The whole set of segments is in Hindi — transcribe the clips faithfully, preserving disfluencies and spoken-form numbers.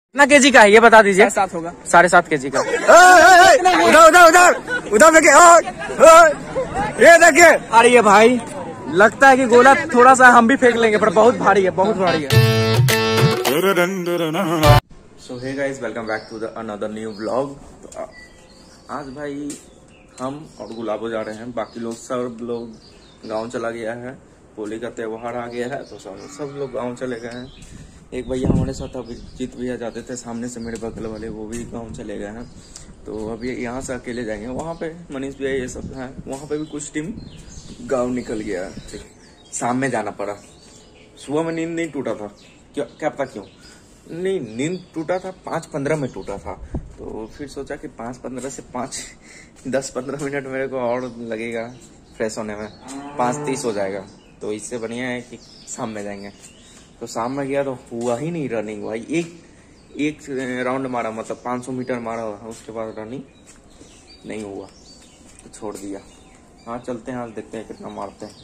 कितना केजी का है ये बता दीजिए। सात होगा, साढ़े सात केजी का। उधर उधर उधर उधर देखिए, ये देखिए। अरे ये भाई लगता है कि गोला थोड़ा सा हम भी फेंक लेंगे, पर बहुत भारी है, बहुत भारी है। So hey guys, welcome back to the another new vlog. तो आज भाई हम और गुलाबो जा रहे हैं, बाकी लोग सब लोग गांव चला गया है। होली का त्योहार आ गया है तो सब सब लोग गांव चले गए हैं। एक भैया हमारे साथ अभिजीत भैया जाते थे सामने से, मेरे बगल वाले, वो भी गांव चले गए हैं। तो अभी यहाँ से अकेले जाएंगे, वहाँ पे मनीष भैया ये सब हैं, वहाँ पे भी कुछ टीम गांव निकल गया है। ठीक, शाम में जाना पड़ा। सुबह में नींद नहीं टूटा था, क्या क्या पता क्यों नहीं नींद टूटा था, पाँच पंद्रह में टूटा था। तो फिर सोचा कि पाँच पंद्रह से पाँच दस पंद्रह मिनट मेरे को और लगेगा फ्रेश होने में, पाँच तीस हो जाएगा। तो इससे बढ़िया है कि शाम में जाएंगे। तो शाम में गया तो हुआ ही नहीं रनिंग भाई। एक एक राउंड मारा, मतलब पाँच सौ मीटर मारा, उसके बाद रनिंग नहीं हुआ तो छोड़ दिया। हाँ चलते हैं, आज देखते हैं कितना मारते हैं।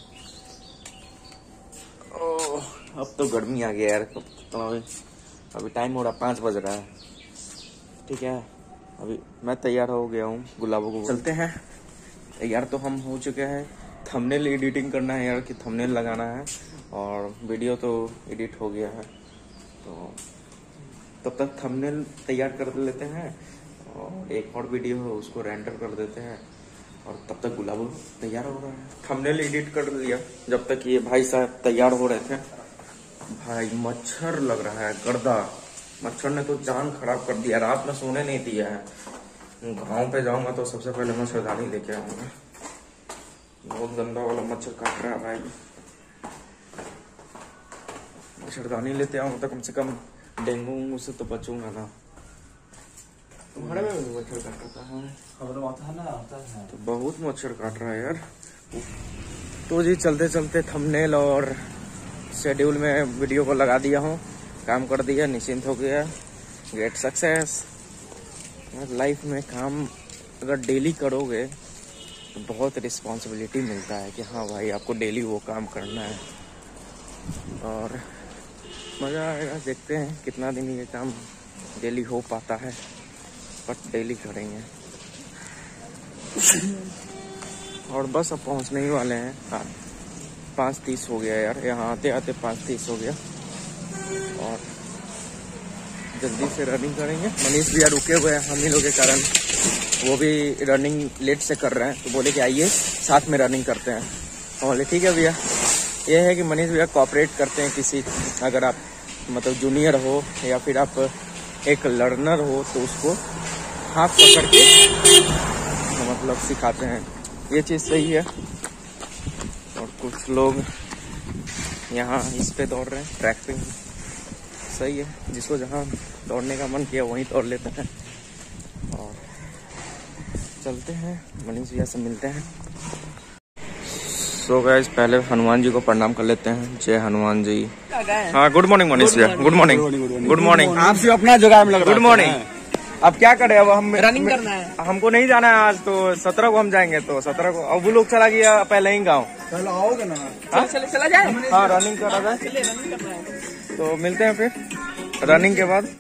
ओह अब तो गर्मी आ गया यार। तो अभी अभी टाइम हो रहा पाँच बज रहा है। ठीक है, अभी मैं तैयार हो गया हूँ, गुलाबों को चलते हैं। यार तो हम हो चुके हैं, थंबनेल एडिटिंग करना है यार, कि थंबनेल लगाना है, और वीडियो तो एडिट हो गया है। तो तब तक थंबनेल तैयार कर लेते हैं, और एक और वीडियो है उसको रेंडर कर देते हैं, और तब तक गुलाबो तैयार हो रहा है। थंबनेल एडिट कर लिया जब तक ये भाई साहब तैयार हो रहे थे। भाई मच्छर लग रहा है, गर्दा मच्छर ने तो जान खराब कर दिया। रात में सोने नहीं दिया है। गाँव पे जाऊंगा तो सबसे पहले मच्छरदानी लेके आऊंगा। बहुत गंदा वाला मच्छर काट रहा है भाई। मच्छरदानी लेते आऊंगा तो कम से कम डेंगू से तो बचूंगा ना। तुम्हारे में भी मच्छर काट रहा है? तो बहुत मच्छर काट रहा है यार। तो जी चलते चलते थंबनेल और शेड्यूल में वीडियो को लगा दिया हूँ, काम कर दिया, निश्चिंत हो गया। Get success. लाइफ में काम अगर डेली करोगे तो बहुत रिस्पॉन्सिबिलिटी मिलता है कि हाँ भाई आपको डेली वो काम करना है, और मज़ा आएगा। देखते हैं कितना दिन ये काम डेली हो पाता है, बट डेली करेंगे। और बस अब पहुंचने ही वाले हैं। हाँ पाँच तीस हो गया यार, यहाँ आते आते पाँच तीस हो गया, और जल्दी से रनिंग करेंगे। मनीष भैया रुके हुए हैं हम ही लोग के कारण, वो भी रनिंग लेट से कर रहे हैं। तो बोले कि आइए साथ में रनिंग करते हैं। बोले ठीक है भैया। ये है कि मनीष भैया कोऑपरेट करते हैं किसी, अगर आप मतलब जूनियर हो या फिर आप एक लर्नर हो तो उसको हाथ पकड़ के मतलब सिखाते हैं। ये चीज़ सही है। और कुछ लोग यहाँ इस पे दौड़ रहे हैं, ट्रैक पे। सही है, जिसको जहाँ दौड़ने का मन किया वहीं दौड़ लेते हैं। और चलते हैं, मनीष भैया से मिलते हैं। सो गाइस पहले हनुमान जी को प्रणाम कर लेते हैं। जय हनुमान जी। हाँ गुड मॉर्निंग मनीष भैया। Good morning good morning. आपसे अपना जगह में लग रहा है। Good morning. अब क्या करें, अब हम रनिंग करना है। हमको नहीं जाना है आज, तो सत्रह को हम जाएंगे। तो सत्रह को अब वो लोग चला गया पहले ही गाँव। चलो आओगे ना? हाँ चल, चला जाए। हाँ रनिंग कर रहा है, तो मिलते हैं फिर रनिंग के बाद।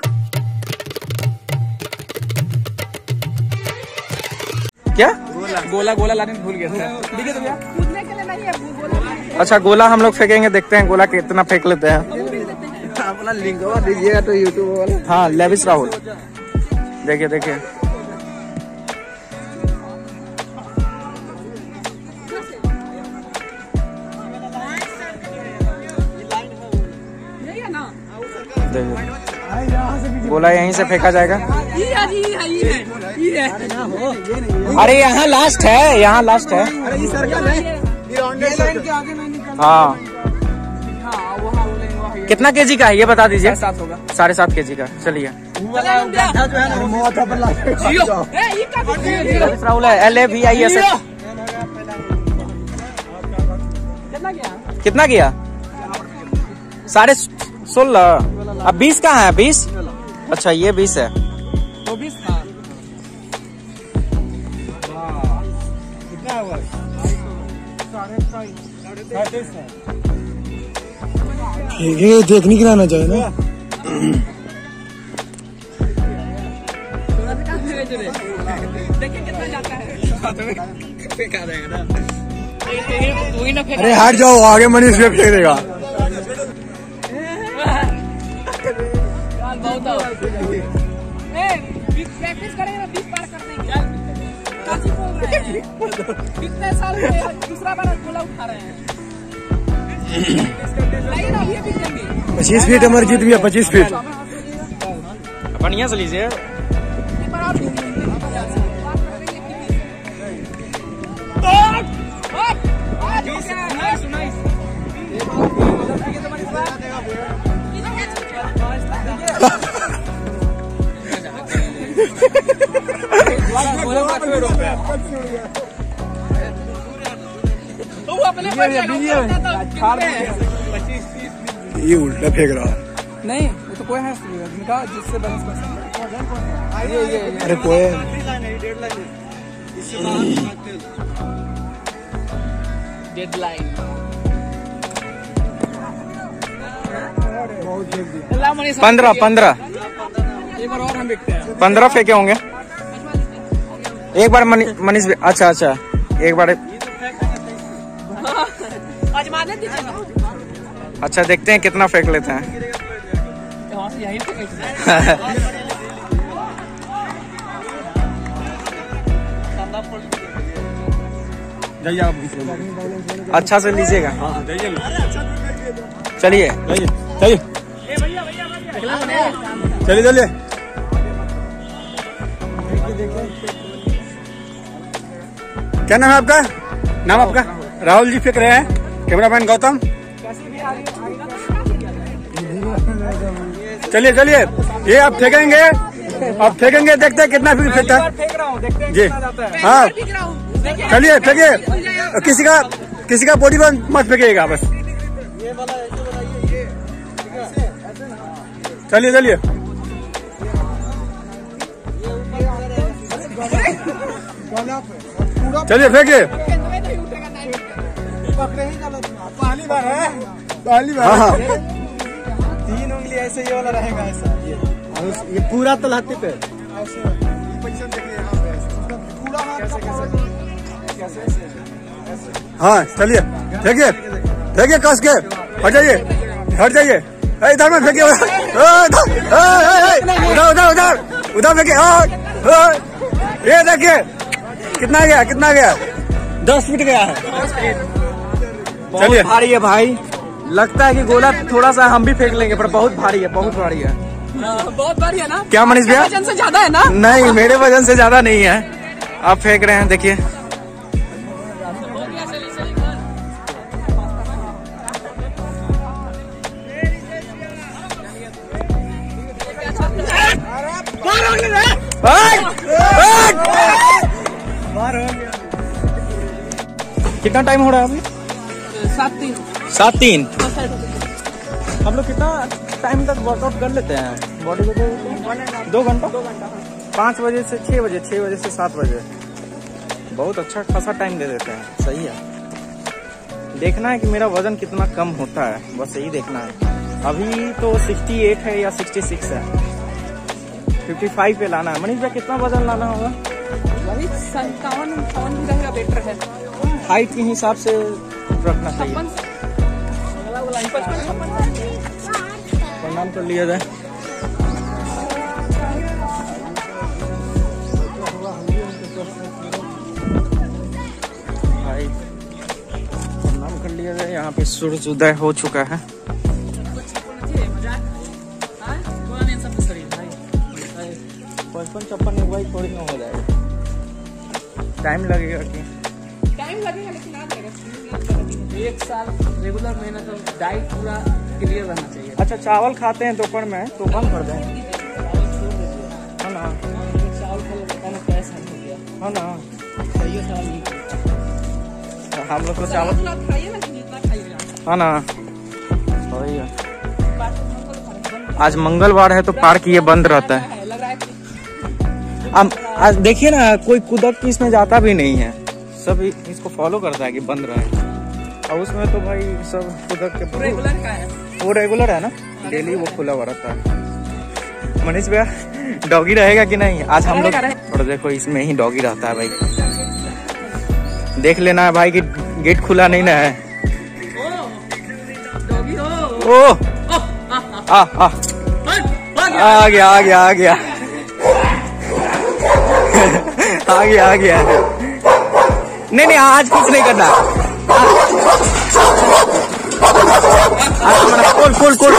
क्या गोला गोला गोला लाने भूल गया था। ठीक है तो भैया, कूदने के लिए नहीं है गोला। अच्छा गोला हम लोग फेंकेंगे, देखते हैं गोला कितना फेंक लेते हैं। अपना लिंक दीजिएगा तो यूट्यूब वाला। हाँ लेविस राहुल, देखिए देखिए। गोला यहीं से फेंका जाएगा। अरे यहाँ लास्ट है, यहाँ लास्ट है। हाँ कितना केजी का है ये बता दीजिए। सात होगा, साढ़े सात केजी का। चलिए राहुल है, L A V I S S. कितना गया? साढ़े सोलह। अब बीस कहाँ है? बीस। अच्छा ये बीस है। तो बीस था। कितना हुआ? ये देखने के लिए आना चाहिए ना। धीरे धीरे देखिए कितना जाता है। फेंका देगा ना वही ना फेंका। अरे हट जाओ, आगे मनीष फेंक देगा। बहुत प्रैक्टिस करेंगे ना बीस बार कर देंगे। कितने साल से दूसरा बार गोला उठा रहे हैं। पच्चीस फीट हमारी जीत गया, पच्चीस फीट। बढ़िया से लीजिए। ये उल्टा फेंक रहा है। नहीं वो तो कोई है जिससे बैलेंस कर सकते। ये ये अरे कोई डेडलाइन पंद्रह पंद्रह एक बार और हम देखते हैं। पंद्रह फेंके होंगे एक बार। मनीष भी अच्छा अच्छा एक बार। आजमाने दीजिए ना। अच्छा देखते हैं कितना फेंक लेते हैं। यहीं पे अच्छा से लीजिएगा। चलिए चलिए चलिए चलिए चलिए। क्या नाम है आपका? नाम आपका? राहुल जी फेंक रहे हैं, कैमरामैन गौतम। चलिए चलिए, ये आप फेंकेंगे, आप फेंकेंगे, देखते हैं कितना फीट फेंकता है जी। हाँ चलिए फेंकिए, किसी का किसी का बॉडी पर मत फेंकिएगा बस। चलिए चलिए चलिए फेंकिए। पहली बार है, पहली बार। हाँ हाँ तीन उंगली ऐसे ये वाला रहेगा ऐसा। ये ये पूरा तलहटी पे। पोजीशन देखिए यहाँ पे पूरा हाथ कैसे कैसे। हाँ चलिए फेंकिए फेंकिए, कस के हट जाइए हट जाइए। इधर में फेंकिए, उधर उधर उधर उधर फेंकिए। ये देखिए कितना गया, कितना गया? दस फीट गया है। चलिए भारी है भाई, लगता है कि गोला थोड़ा सा हम भी फेंक लेंगे, पर बहुत भारी है, बहुत भारी है। बहुत भारी है ना? क्या मनीष भैया? वजन से ज्यादा है ना? नहीं, मेरे वजन से ज्यादा नहीं है। आप फेंक रहे हैं, देखिए। कितना टाइम हो रहा है अभी? सात तीन सात तीन हम लोग कितना टाइम तक वर्कआउट कर लेते हैं बॉडी को? दो घंटा दो घंटा पाँच बजे से छः बजे, छः बजे से सात बजे। बहुत अच्छा खासा टाइम दे देते हैं, सही है। देखना है कि मेरा वजन कितना कम होता है, बस यही देखना है। अभी तो अड़सठ है या छियासठ है, पचपन पे लाना है। मनीष भाई कितना वजन लाना होगा? वही संतावन अंठावन भी रहेगा, बेटर है। हाइट के हिसाब से रखना चाहिए। प्रणाम कर लिया जाए। भाई प्रणाम कर लिया जाए। यहाँ पे सूरज उदय हो चुका है। पचपन छप्पन में भाई थोड़ी ना हो जाएगा, टाइम लगेगा। कि टाइम लगेगा लेकिन आ जाएगा। एक साल रेगुलर मेहनत और डाइट पूरा क्लियर रहना चाहिए। अच्छा, चावल खाते हैं दोपहर में तो बंद कर दें, है ना? चावल खा लो पैसा हो गया, है ना? सही सवाल नहीं। हम लोग तो चावल खाइए ना, जितना खाइएगा, है ना? सही है। आज मंगलवार है तो पार्क ये बंद रहता है। लग रहा है अब आज देखिए ना, कोई कुदक की इसमें जाता भी नहीं है, सब इसको फॉलो करता है कि बंद रहे। और उसमें तो भाई सब कुदक के रेगुलर का है, वो रेगुलर है ना, डेली वो खुला हुआ रहता है। मनीष भैया डॉगी रहेगा कि नहीं आज हम लोग? और देखो इसमें ही डॉगी रहता है भाई, देख लेना है भाई कि गेट खुला नहीं ना है। ओ आ आ आ गया आ गया आ गया आ गया आ गया। नहीं नहीं आज कुछ नहीं करना। खोल खोल खोल।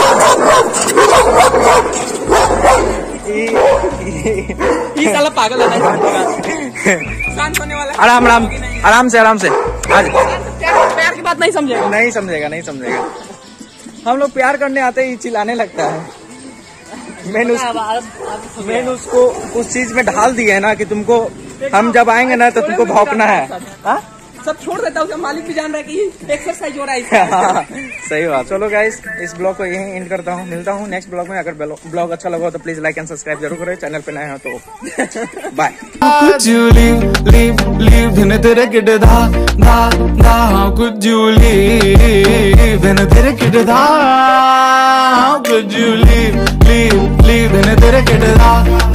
ये साला पागल है। शांत होने वाला है। आराम आराम आराम से आराम से। आज प्यार की बात नहीं समझेगा। नहीं समझेगा नहीं समझेगा। हम लोग प्यार करने आते ही चिल्लाने लगता है। मैंने उस, मैंने उसको उस चीज में ढाल दिया है ना कि तुमको हम जब आएंगे ना तो तुमको भौंकना है। हा? सब छोड़ देता हूँ, मालिक भी जान रहा है कि एक्सरसाइज हो रहा है। सही बात। चलो गाइस इस ब्लॉग को यहीं एंड करता हूँ, मिलता हूँ नेक्स्ट ब्लॉग में। अगर ब्लॉग अच्छा लगा तो प्लीज लाइक एंड सब्सक्राइब जरूर करें, चैनल पे नए हो तो bye. Could you leave, leave, leave in तेरे किड दा दा दा? How could you leave in तेरे किड दा? How could you leave, leave, leave in तेरे किड दा?